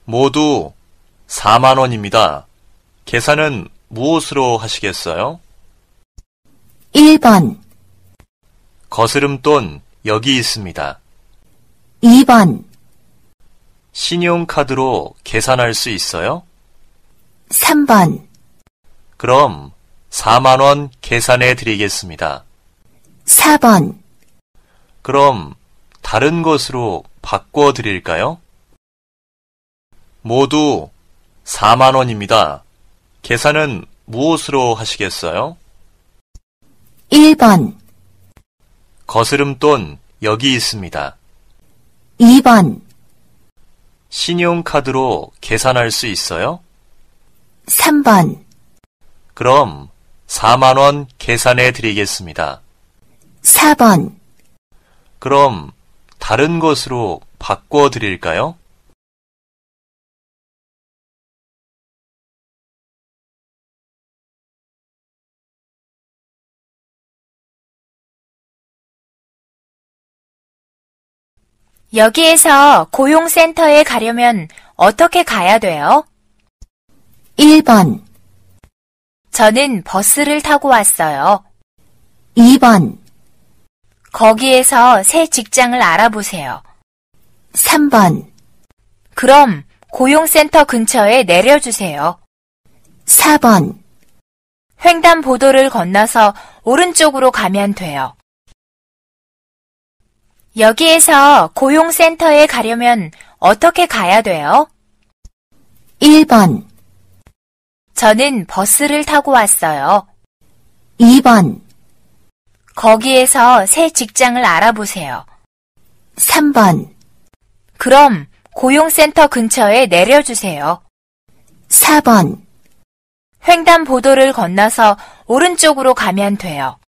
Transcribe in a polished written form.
모두 4만 원입니다. 계산은 무엇으로 하시겠어요? 1번, 거스름돈 여기 있습니다. 2번, 신용카드로 계산할 수 있어요? 3번, 그럼 4만 원 계산해 드리겠습니다. 4번, 그럼 다른 것으로 바꿔 드릴까요? 모두 4만 원입니다. 계산은 무엇으로 하시겠어요? 1번, 거스름돈 여기 있습니다. 2번, 신용카드로 계산할 수 있어요? 3번, 그럼 4만 원 계산해 드리겠습니다. 4번, 그럼 다른 것으로 바꿔 드릴까요? 여기에서 고용센터에 가려면 어떻게 가야 돼요? 1번, 저는 버스를 타고 왔어요. 2번, 거기에서 새 직장을 알아보세요. 3번, 그럼 고용센터 근처에 내려주세요. 4번, 횡단보도를 건너서 오른쪽으로 가면 돼요. 여기에서 고용센터에 가려면 어떻게 가야 돼요? 1번, 저는 버스를 타고 왔어요. 2번, 거기에서 새 직장을 알아보세요. 3번, 그럼 고용센터 근처에 내려주세요. 4번, 횡단보도를 건너서 오른쪽으로 가면 돼요.